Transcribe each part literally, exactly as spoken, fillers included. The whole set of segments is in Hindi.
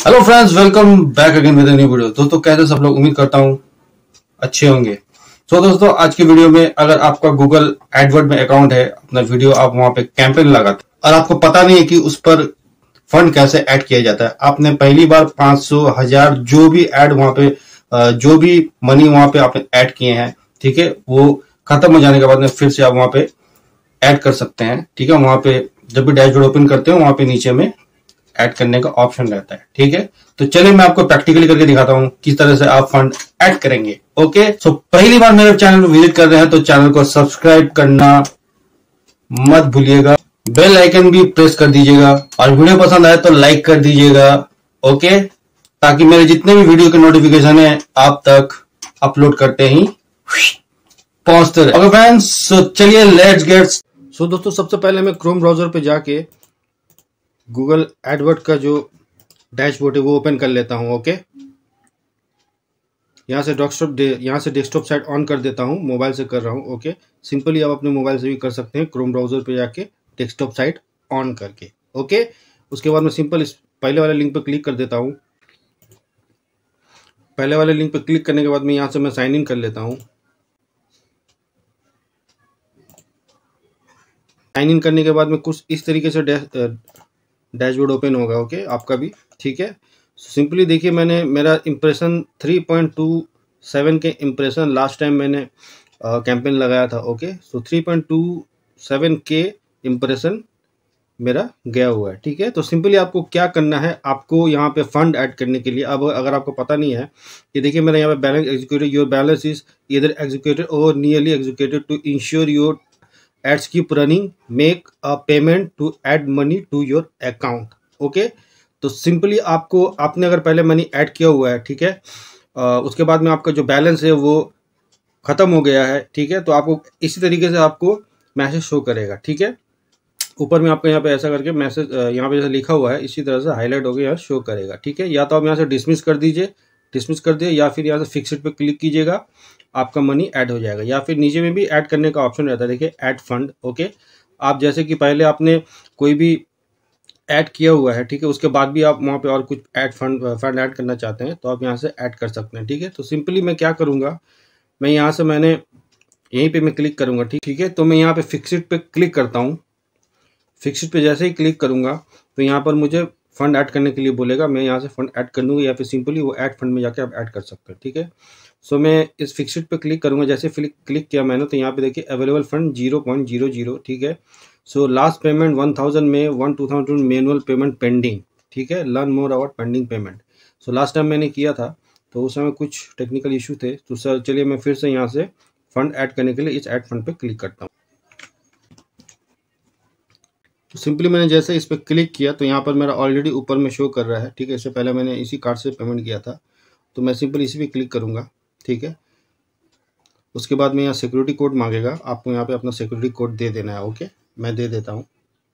Hello friends, welcome back again with a new video. दोस्तों कैसे सब लोग, उम्मीद करता हूं अच्छे होंगे। तो so, दोस्तों आज की वीडियो में अगर आपका गूगल एडवर्ड में अकाउंट है, अपना वीडियो आप वहां पे कैंपेन लगाते और आपको पता नहीं है कि उस पर फंड कैसे ऐड किया जाता है, आपने पहली बार पांच सौ हजार जो भी ऐड वहां पे जो भी मनी वहां पे आपने ऐड किए हैं, ठीक है, वो खत्म हो जाने के बाद में फिर से आप वहां पे ऐड कर सकते हैं। ठीक है, वहां पे जब भी डैशबोर्ड ओपन करते हो वहां पे नीचे में ऐड करने का ऑप्शन रहता है। ठीक है, तो चलिए मैं आपको प्रैक्टिकली करके दिखाता हूं किस तरह से आप फंड ऐड करेंगे। ओके, सो पहली बार मेरे चैनल को विजिट कर रहे हैं तो चैनल को सब्सक्राइब करना मत भूलिएगा, बेल आइकन भी प्रेस कर दीजिएगा और वीडियो पसंद आए तो लाइक कर दीजिएगा। ओके, ताकि मेरे जितने भी वीडियो के नोटिफिकेशन है आप तक अपलोड करते ही पहुंचते रहे। ओके फ्रेंड्स, सो चलिए लेट्स गेट। सो दोस्तों सबसे पहले मैं क्रोम ब्राउजर पे जाके गूगल एडवर्ड का जो डैशबोर्ड है वो ओपन कर लेता हूं। ओके, यहाँ से डेस्कटॉप यहाँ से डेस्कटॉप साइट ऑन कर देता हूं, मोबाइल से कर रहा हूं। ओके, सिंपली आप अपने मोबाइल से भी कर सकते हैं, क्रोम ब्राउजर पे जाके डेस्कटॉप साइट ऑन करके। ओके, उसके बाद मैं सिंपल इस पहले वाले लिंक पर क्लिक कर देता हूं। पहले वाले लिंक पर क्लिक करने के बाद में यहाँ से मैं साइन इन कर लेता हूँ। साइन इन करने के बाद में कुछ इस तरीके से डैशबोर्ड ओपन होगा। ओके, आपका भी। ठीक है, सिंपली देखिए, मैंने मेरा impression three point two seven के इम्प्रेशन लास्ट टाइम मैंने कैंपेन लगाया था। Okay, so three point two seven के इम्प्रेशन मेरा गया हुआ है। ठीक है, तो सिंपली आपको क्या करना है, आपको यहाँ पे फंड ऐड करने के लिए, अब अगर आपको पता नहीं है कि देखिए मेरा यहाँ पे balance executed, your balance is either executed or nearly executed to ensure your ads keep running, make a payment to add money to your account. Okay, तो सिंपली आपको, आपने अगर पहले मनी ऐड किया हुआ है, ठीक है, आ, उसके बाद में आपका जो बैलेंस है वो खत्म हो गया है, ठीक है, तो आपको इसी तरीके से आपको मैसेज शो करेगा। ठीक है, ऊपर में आपको यहाँ पे ऐसा करके मैसेज यहाँ पे जैसे लिखा हुआ है इसी तरह से हाईलाइट होकर यहाँ शो करेगा। ठीक है, या तो आप यहाँ से डिसमिस कर दीजिए, डिसमिस कर दिए, या फिर यहाँ से फिक्स्ड पे क्लिक कीजिएगा, आपका मनी ऐड हो जाएगा। या फिर नीचे में भी ऐड करने का ऑप्शन रहता है, देखिए ऐड फंड। ओके, आप जैसे कि पहले आपने कोई भी ऐड किया हुआ है, ठीक है, उसके बाद भी आप वहाँ पे और कुछ ऐड फंड फंड ऐड करना चाहते हैं तो आप यहाँ से ऐड कर सकते हैं। ठीक है, तो सिंपली मैं क्या करूँगा, मैं यहाँ से मैंने यहीं पे मैं क्लिक करूँगा। ठीक ठीक है, तो मैं यहाँ पे फिक्स्ड पे क्लिक करता हूँ। फिक्स्ड पे जैसे ही क्लिक करूँगा तो यहाँ पर मुझे फंड ऐड करने के लिए बोलेगा, मैं यहाँ से फंड ऐड कर दूँगा या फिर सिंपली वो ऐड फंड में जाके आप ऐड कर सकते हैं। ठीक है, सो मैं इस फिक्स्ड पे क्लिक करूँगा। जैसे क्लिक किया मैंने तो यहाँ पे देखिए available fund zero point zero zero. ठीक है, so last payment one thousand में one two thousand manual payment pending. ठीक है, learn more about pending payment. So last time मैंने किया था तो उस समय कुछ टेक्निकल इशू थे, तो सर चलिए मैं फिर से यहाँ से फंड ऐड करने के लिए इस ऐड फंड पे क्लिक करता हूँ। तो सिंपली मैंने जैसे इस पर क्लिक किया तो यहाँ पर मेरा ऑलरेडी ऊपर में शो कर रहा है। ठीक है, इससे पहले मैंने इसी कार्ड से पेमेंट किया था तो मैं सिंपली इसी पे क्लिक करूँगा। ठीक है, उसके बाद में यहाँ सिक्योरिटी कोड मांगेगा, आपको यहाँ पे अपना सिक्योरिटी कोड दे देना है। ओके, मैं दे देता हूँ।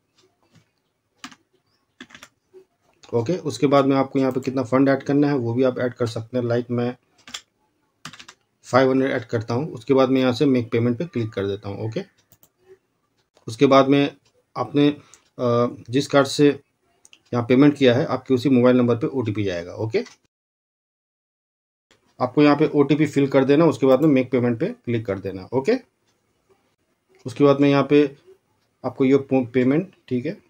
ओके, उसके बाद में आपको यहाँ पे कितना फंड ऐड करना है वो भी आप ऐड कर सकते हैं, लाइक मैं फाइव हंड्रेड ऐड करता हूँ। उसके बाद में यहाँ से मेक पेमेंट पे क्लिक कर देता हूँ। ओके, उसके बाद में आपने जिस कार्ड से यहाँ पेमेंट किया है आपके उसी मोबाइल नंबर पे ओटीपी जाएगा। ओके, आपको यहाँ पे ओटीपी फिल कर देना, उसके बाद में मेक पेमेंट पे क्लिक कर देना। ओके, उसके बाद में यहाँ पे आपको ये पेमेंट, ठीक है,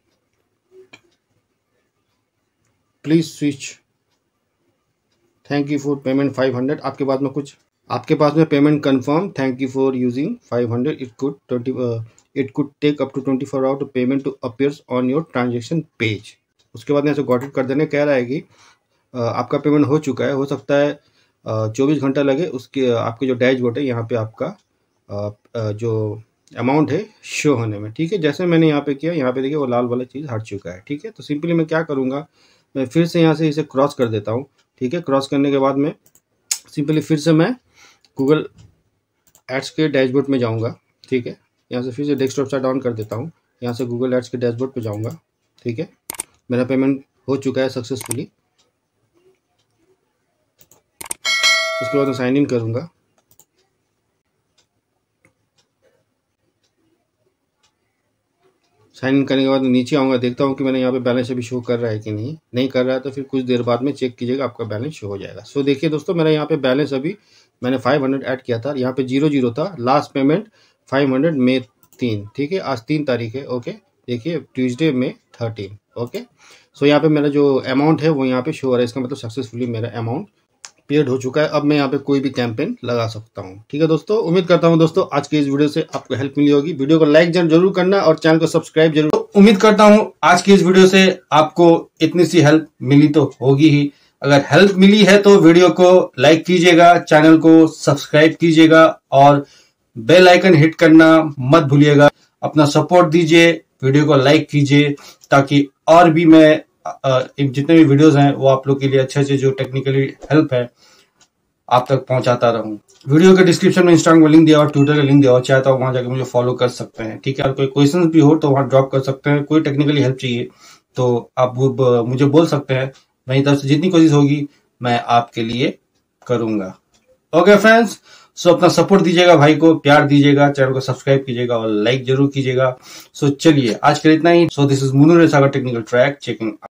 please switch, thank you for payment five hundred. आपके बाद में कुछ आपके पास में payment confirm, thank you for using five hundred, it could twenty it could take up to twenty four hour to payment to appears on your transaction page. उसके बाद में ऐसे गॉट इट कर देने, कह रहा है कि आपका पेमेंट हो चुका है, हो सकता है चौबीस घंटा लगे उसके आपके जो डैशबोर्ड है यहाँ पे आपका जो अमाउंट है शो होने में। ठीक है, जैसे मैंने यहाँ पे किया, यहाँ पे देखिए वो लाल वाला चीज़ हट चुका है। ठीक है, तो सिंपली मैं क्या करूँगा, मैं फिर से यहाँ से इसे क्रॉस कर देता हूँ। ठीक है, क्रॉस करने के बाद में सिंपली फिर से मैं गूगल एड्स के डैशबोर्ड में जाऊँगा। ठीक है, यहाँ से फिर से डेस्कटॉप साइट ऑन कर देता हूँ, यहाँ से गूगल एड्स के डैशबोर्ड पे जाऊँगा। ठीक है, मेरा पेमेंट हो चुका है सक्सेसफुली। उसके बाद मैं साइन इन करूँगा। साइन इन करने के बाद नीचे आऊँगा, देखता हूँ कि मैंने यहाँ पे बैलेंस अभी शो कर रहा है कि नहीं। नहीं कर रहा है तो फिर कुछ देर बाद में चेक कीजिएगा, आपका बैलेंस शो हो जाएगा। सो देखिए दोस्तों, मेरा यहाँ पे बैलेंस अभी मैंने फाइव हंड्रेड ऐड किया था, यहाँ पे जीरो जीरो था। लास्ट पेमेंट फाइव हंड्रेड मे तीन, ठीक है, आज तीन तारीख है। ओके, देखिए ट्यूसडे में थर्टीन। ओके, सो यहाँ पे मेरा जो अमाउंट है वो यहाँ पे शो हो रहा है, इसका मतलब सक्सेसफुली मेरा अमाउंट पेड हो चुका है। अब मैं यहाँ पे कोई भी कैंपेन लगा सकता हूँ। ठीक है दोस्तों, उम्मीद करता हूँ दोस्तों आज की इस वीडियो से आपको हेल्प मिली होगी। वीडियो को लाइक जरूर करना और चैनल को सब्सक्राइब जरूर। तो उम्मीद करता हूँ आज की इस वीडियो से आपको इतनी सी हेल्प मिली तो होगी ही। अगर हेल्प मिली है तो वीडियो को लाइक कीजिएगा, चैनल को सब्सक्राइब कीजिएगा और बेल आइकन हिट करना मत भूलिएगा। अपना सपोर्ट दीजिए, वीडियो को लाइक कीजिए, ताकि और भी मैं जितने भी वीडियोस हैं वो आप लोग के लिए अच्छे अच्छे जो टेक्निकली हेल्प है आप तक पहुंचाता रहूं। वीडियो के डिस्क्रिप्शन में इंस्टाग्राम का लिंक दिया और ट्विटर का लिंक दिया और चाहता हूं वहां जाकर मुझे फॉलो कर सकते हैं। ठीक है, और कोई क्वेश्चन भी हो तो वहां ड्रॉप कर सकते हैं। कोई टेक्निकली हेल्प चाहिए तो आप मुझे बोल सकते हैं, मेरी तरफ से जितनी कोशिश होगी मैं आपके लिए करूंगा। ओके फ्रेंड्स, सो अपना सपोर्ट दीजिएगा, भाई को प्यार दीजिएगा, चैनल को सब्सक्राइब कीजिएगा और लाइक जरूर कीजिएगा। सो चलिए आज के लिए इतना ही। So this is Munoor Sagar technical track checking.